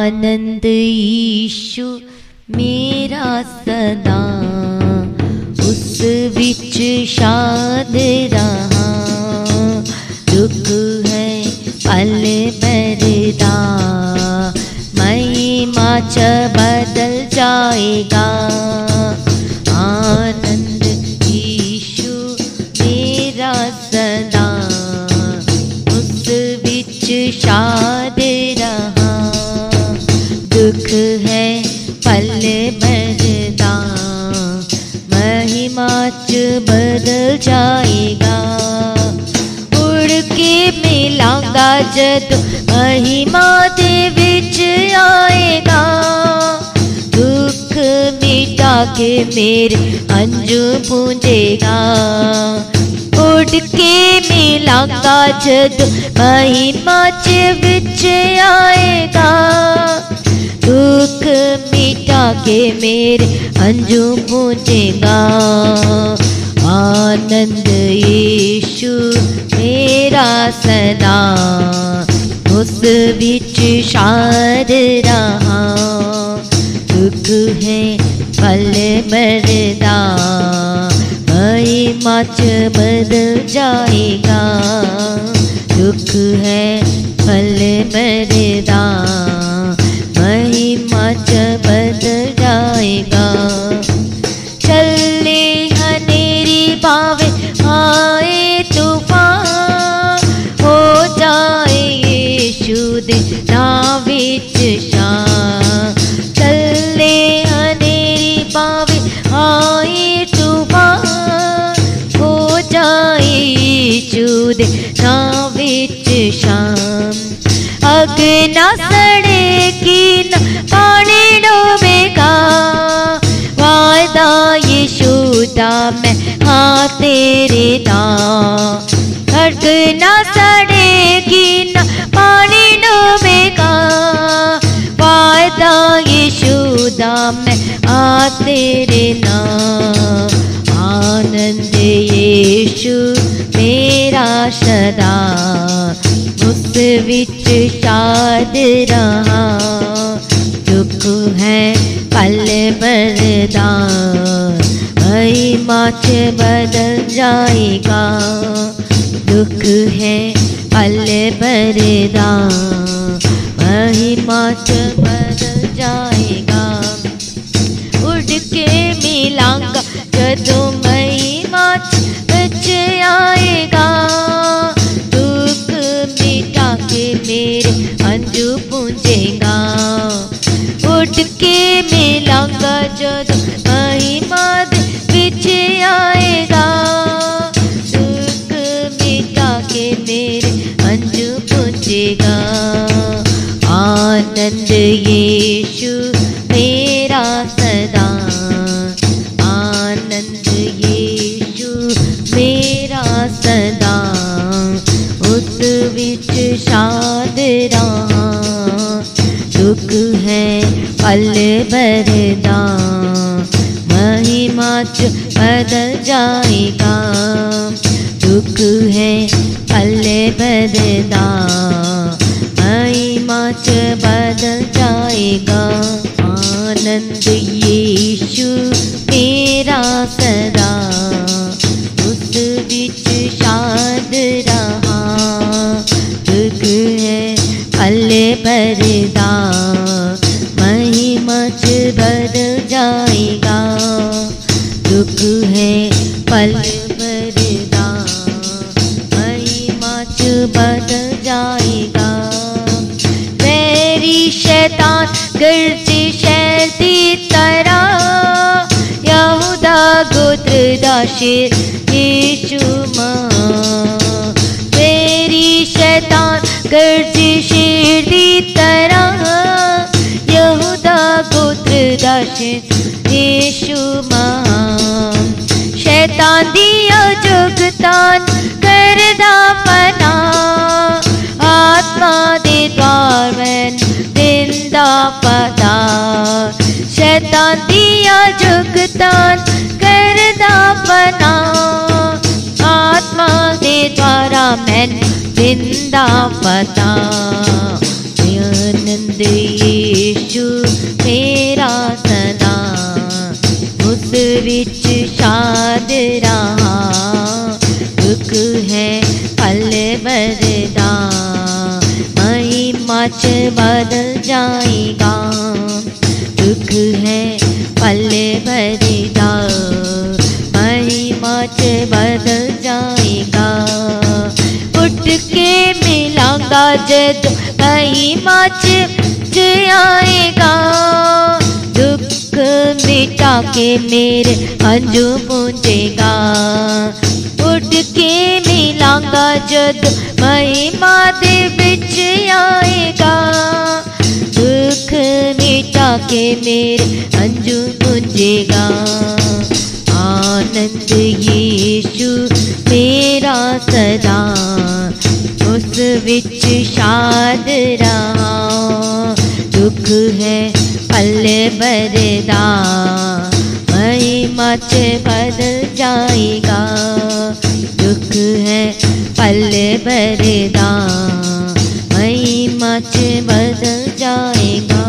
आनंद यीशु मेरा सदा, उस विच शाद रहा। दुख है पल भरदा, महिमा च बदल जाएगा। आनंद यीशु मेरा सदा, उस विच शाद रहा। दुख है पल भरदा, महिमा च बदल जाएगा। उड़ के मिलांगा जद महिमा दे विच आएगा। दुख मिटा के मेरे अंजू पूंजेगा। उड़ के मिलांगा जद महिमा च विच आएगा। दुख मिटा के मेरे अंजू पूंजेगा। आनंद यीशु मेरा सदा, उस विच शाद रहा। दुख है पल भरदा, महिमा च बदल जाएगा। दुख है पल भरदा, महिमा च बदल जाएगा। चले हनेरी बावे आए तूफान, हो जाए यीशु दे नाम विच शान। चले हनेरी बावे आए तूफान, हो जाए यीशु दे नाम विच शान। अग ना सड़ेगी न पानी डूबेगा, वादा यीशु दा मैं हाँ तेरे नाम। अग ना सड़ेगी न पानी डूबेगा, वादा यीशु दा मैं हाँ तेरे नाम। आनंद यीशु मेरा सदा, उस विच शाद रहा। दुख है पल भरदा, महिमा च बदल जाएगा। दुख है पल भरदा, महिमा च बदल जाएगा। उड़ के मिलांगा जदों महिमा च विच आएगा। दुख मिटा के मेरे अंजू पूंजेगा। उड़ के मिलांगा जदों महिमा दे विच आएगा। दुख मिटा के मेरे अंजू पूंजेगा। आनंद यीशु मेरा सदा, आनंद यीशु मेरा सदा, उस विच शाद रहा। दुख है पल भरदा, महिमा च बदल जाएगा। दुख है पल भरदा, महिमा च बदल जाएगा। आनंद यीशु मेरा सदा, उस विच शाद रहा। दुख है पल भरदा, महिमा च बदल जाएगा। दुख है पल भरदा, महिमा च बदल जाएगा। वैरी शैतान गर्जे शैर दी तरह, यहूदा गोत्र दा शेर यीशु मां। वैरी शैतान गर्जे शेर दी तरह, यहूदा गोत्र दा शेर यीशु मां। शैतान दिया जुगतान करदा पना, आत्मा दे द्वार मैन दिंदा पता। शैतान दिया जुगतान करदा पना, आत्मा दे द्वारा मैन दिंदा पता। आनंद आनंद यीशु मेरा सदा, उस विच शाद रहा। दुख है पल भरदा, महिमा च बदल जाएगा। दुख है पल भरदा, महिमा च बदल जाएगा। उठ के मिलांगा जद महिमा च आएगा। दुख मिटा के मेरे हंजू पूंजेगा। उठ के मिलांगा जद महिमा दे बिच आएगा। दुख मिटा के मेरे हंजू पूंजेगा। आनंद यीशु मेरा सदा, उस विच शाद रहा। दुख है पल भरदा, महिमा च बदल जाएगा। दुख है पल भरदा, महिमा च बदल जाएगा।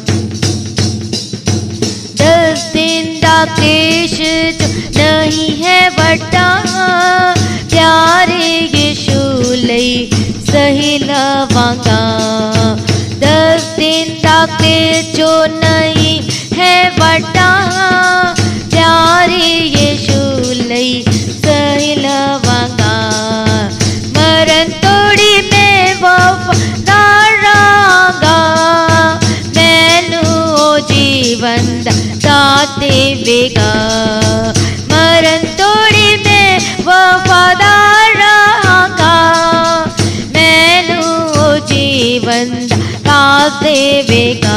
10 दिन दा क्लेश जो नहीं है बड़ा, प्यारे यीशु लई सही लवांगा। 10 दिन दा क्लेश जो नहीं है बड़ा, प्यारे यीशु लई सही लवांगा। मरण तोड़ी मैं वफादार रहांगा। मैनू जीवन दात देवेगा। मरण तोड़ी मैं वफादार रहांगा। मैनू जीवन दात देवेगा।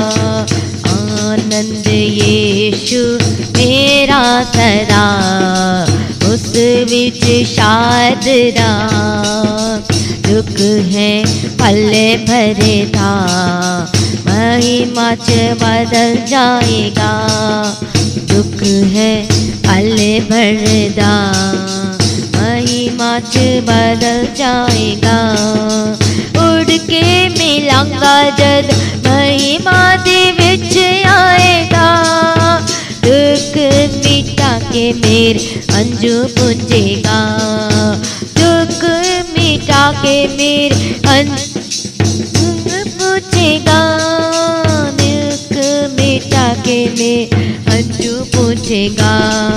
आनंद यीशु मेरा सदा, उस विच शाद रहा। दुख है पल भरदा, महिमा च बदल जाएगा। दुख है पल भरदा, महिमा च बदल जाएगा। उड़ के मिलांगा जद महिमा दे विच आएगा। दुख मिटा के मेरे हंजू पूंजेगा। दुख मिटा के मेरे हंजू पूंजेगा। दुख मिटा के मेरे हंजू पूंजेगा।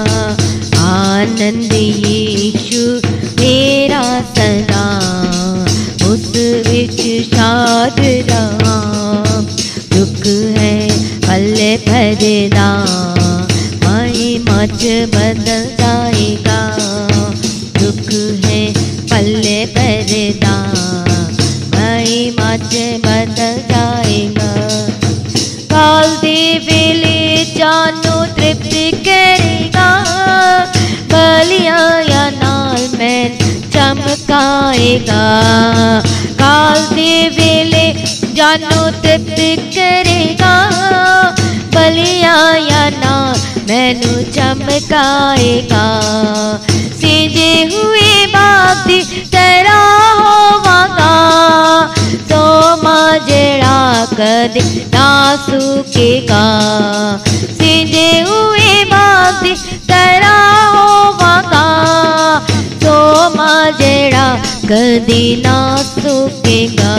आनंद यीशु मेरा सदा, उस विच शाद रहा। दुख है पल भरदा, महिमा च बदल जाएगा। दुख है पल भरदा, महिमा च बदल जाएगा। काल दे वेले जानो तृप्त करेगा। बलियां या नाल मैन चमकाएगा। काल दे वेले जानो तृप्त करेगा। बलियां या नाल मैनू चमकाएगा। सीजे हुए बाग दी तरह होवांगा। सोमा जेड़ा कदे ना सुकेगा। सीजे हुए बाग दी तरह होवांगा। सोमा जेड़ा कदी ना सुकेगा।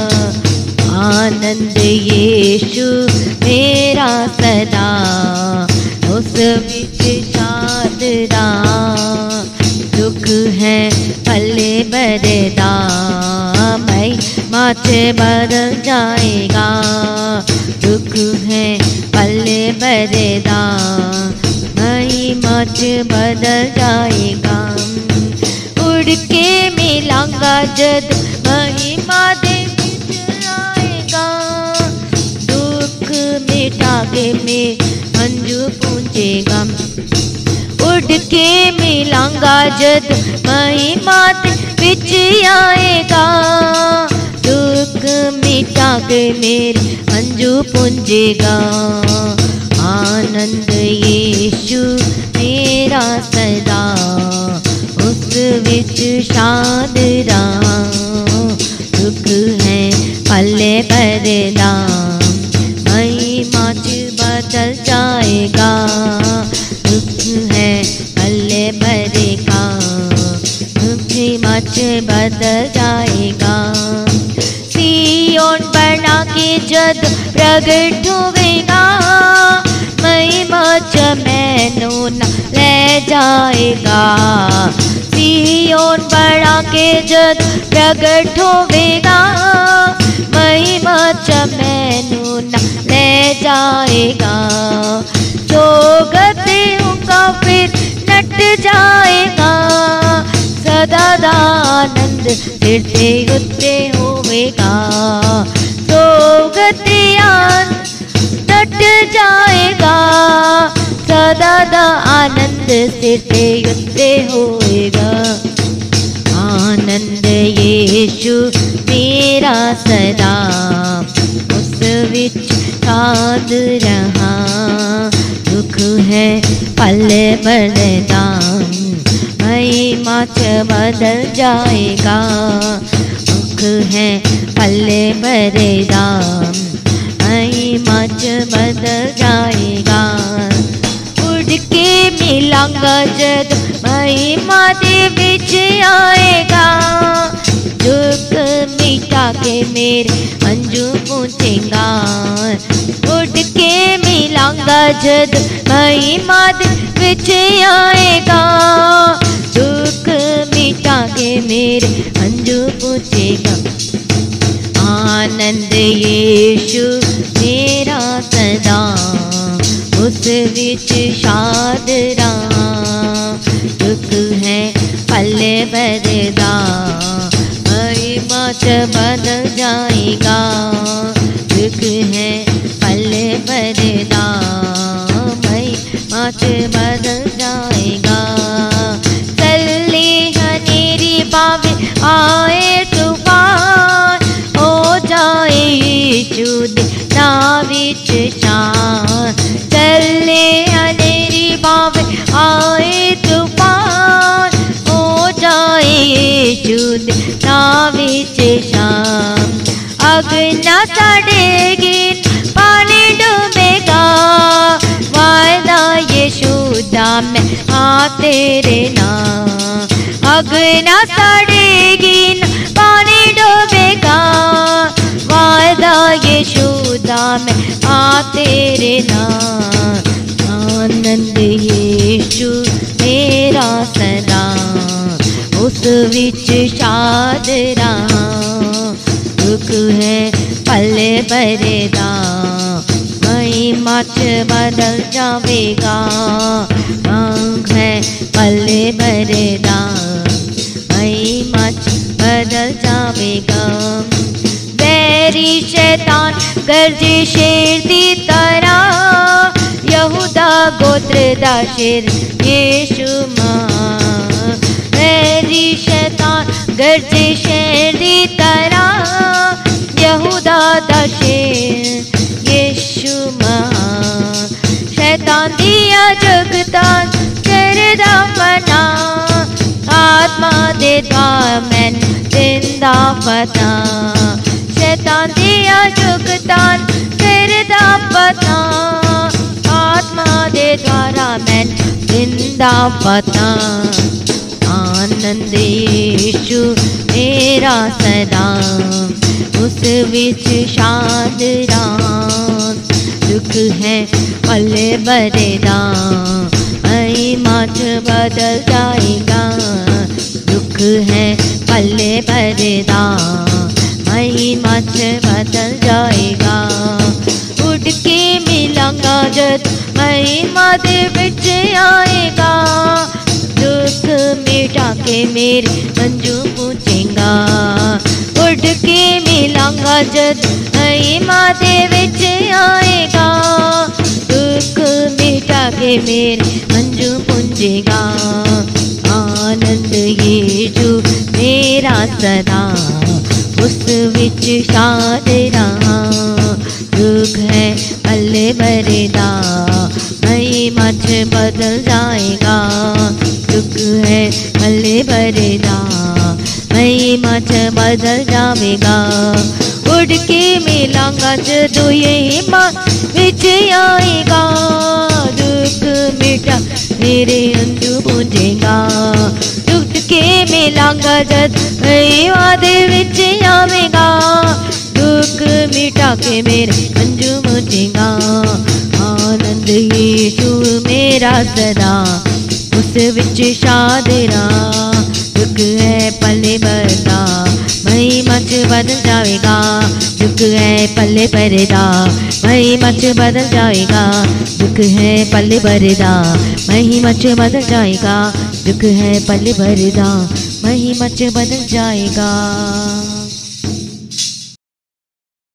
आनंद यीशु मेरा सदा, उस विच शाद रहा। दुख है पल भरदा, महिमा च बदल जाएगा। दुख है पल भरदा, महिमा च बदल जाएगा। उड़ के मिलांगा जद महिमा दे विच आएगा। दुख मिटा के में हंजू पूंजेगा। उड़ के मिलांगा जद महिमा दे विच आएगा। दुख मिटा के मेरे हंजू पूंजेगा। आनंद यीशु मेरा सदा, उस विच शाद रहा। दुख है पल भरदा महिमा च बदल जाएगा। दुख है पल्ले भरेगा महिमा च बदल जाएगा। सियोन बना के जद प्रगट होवेगा महिमा च मैनू न ले जाएगा। सियोन बना के जद प्रगट होवेगा महिमा च मैनू न ले जाएगा। सोगत का फिर नट जाएगा सदा दा आनंद सिर ते उत्ते होवेगा। सोगत नट जाएगा सदा दा आनंद सिर ते उत्ते होएगा। आनंद यीशु मेरा सदा उस विच साध रहा। दुख है पल भरदा महिमा च बदल जाएगा। दुख है पल भरदा महिमा च बदल जाएगा। उड़ के मिलांगा जद महिमा दे विच आएगा। दुख मिटा के मेरे अंजू पूछेगा। उड़ के मिलांगा जद महिमा दे विच आएगा। दुख मिटा के मेरे अंजू पूछेगा। आनंद यीशु मेरा सदा उस विच शाद रहा। दुख है पल्ले भरदा महिमा च बदल जाएगा। दुख है पल्ले भरदा महिमा च बदल जाएगा। चले हनेरी बावे आए तूफान हो जाए यीशु दे नाम विच शान। चले हनेरी बावे आए तूफान हो जाए यीशु दे नाम विच शान। अग ना सड़ेगी पानी डूबेगा वायदा यीशु दा मैं हाँ तेरे नाम। अग ना सड़ेगी पानी डूबेगा वायदा यीशु दा मैं हाँ तेरे नाम। आनंद यीशु मेरा सदा उस विच शाद रहा। दुख है पल्ले भरदा महिमा च बदल जाएगा। मांग है पल्ले भरदा महिमा च बदल जाएगा। बैरी शैतान गर्जे शेर दी तरह यहूदा गोत्र दा शेर यीशु मां। बैरी शैतान गर्जे शेर दी तरह यहूदा दा शेर यीशु मां। शैतान दिया जगतान करदा फना आत्मा दे द्वार मैन जिंदा फता। शैतान दिया जगतान करदा फना आत्मा दे द्वारा मैन जिंदा फता। आनंद यीशु मेरा सदा उस विच शाद रहा। दुख है पल्ले भरदा महिमा च बदल जाएगा। दुख है पल्ले भरदा महिमा च बदल जाएगा। उड़ के मिलांगा जद महिमा दे विच आएगा। दुख मिटा के मेरे मंजू पूछेगा। उड़ के मिलांगा जद महिमा दे विच आएगा। दुख मिटा के मेरे मंजू पूछेगा। आनंद यीशु मेरा सदा उस विच शाद रहा। दुख है पल्ले भरदा महिमा च बदल जाएगा। दुख है पल्ले भरदा महिमा च बदल जाएगा। उड़ मुड़ के मिलांगा जदों ये मां विच आएगा। दुख मिटा मेरे हंझू पूंजेगा, दुख के मिलांगा जद वादे विच आवेगा। दुख मिटा के मेरे हंझू पूंजेगा। आनंद यीशु मेरा सदा, उस विच शादिरा। दुख है पले भरदा, महिमा च बदल जाएगा। दुख है पले भरदा, महिमा च बदल जाएगा। दुख है पले भरदा, महिमा च बदल जाएगा। दुख है पले भरदा, महिमा च बदल जाएगा।